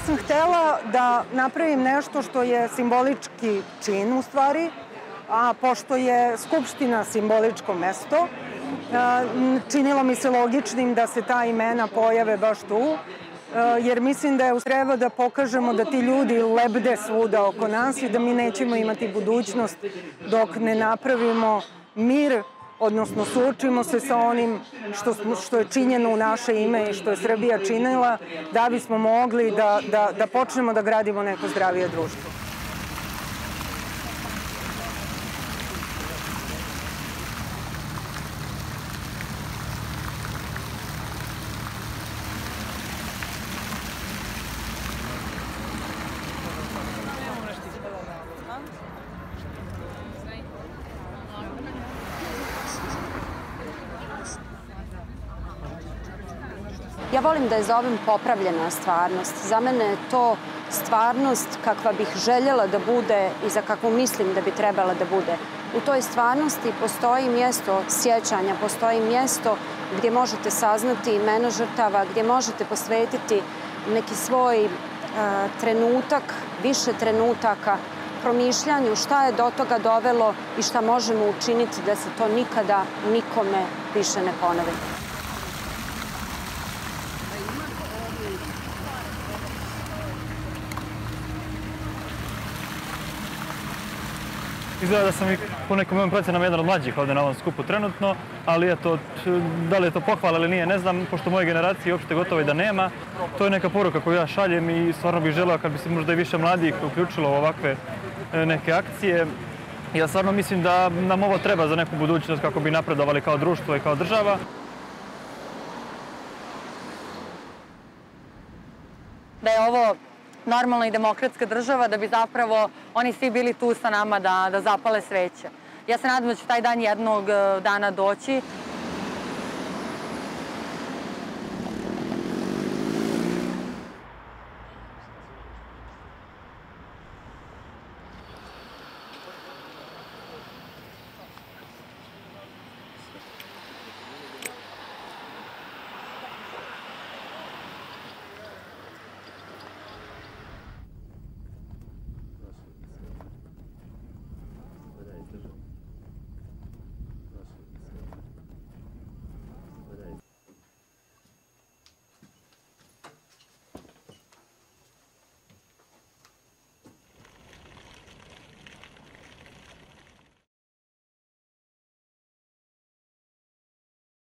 sam htela da napravim nešto što je simbolički čin u stvari, a pošto je Skupština simboličko mesto, činilo mi se logičnim da se ta imena pojave baš tu, jer mislim da treba da pokažemo da ti ljudi lebde svuda oko nas i da mi nećemo imati budućnost dok ne napravimo mir, odnosno suočimo se sa onim što je činjeno u naše ime i što je Srbija činila, da bismo mogli da počnemo da gradimo neko zdravije društvo. Ja volim da je za ovim popravljena stvarnost. Za mene je to stvarnost kakva bih željela da bude i za kakvu mislim da bi trebala da bude. U toj stvarnosti postoji mjesto sjećanja, postoji mjesto gdje možete saznati imena žrtava, gdje možete posvetiti neki svoj trenutak, više trenutaka, promišljanju šta je do toga dovelo i šta možemo učiniti da se to nikada nikome više ne ponovi. Izgleda da sam i po nekom mojom procenama jedan od mlađih ovdje na ovom skupu trenutno, ali eto, da li je to pohvala ili nije, ne znam, pošto moje generacije uopšte gotovo i da nema. To je neka poruka koju ja šaljem i stvarno bih želeo kad bi se možda i više mladih uključilo u ovakve neke akcije. Ja stvarno mislim da nam ovo treba za neku budućnost kako bi napredovali kao društvo i kao država. Da je ovo normalna i demokratska država, da bi zapravo oni svi bili tu sa nama da zapale sveće. Ja se nadam da će taj dan jednog dana doći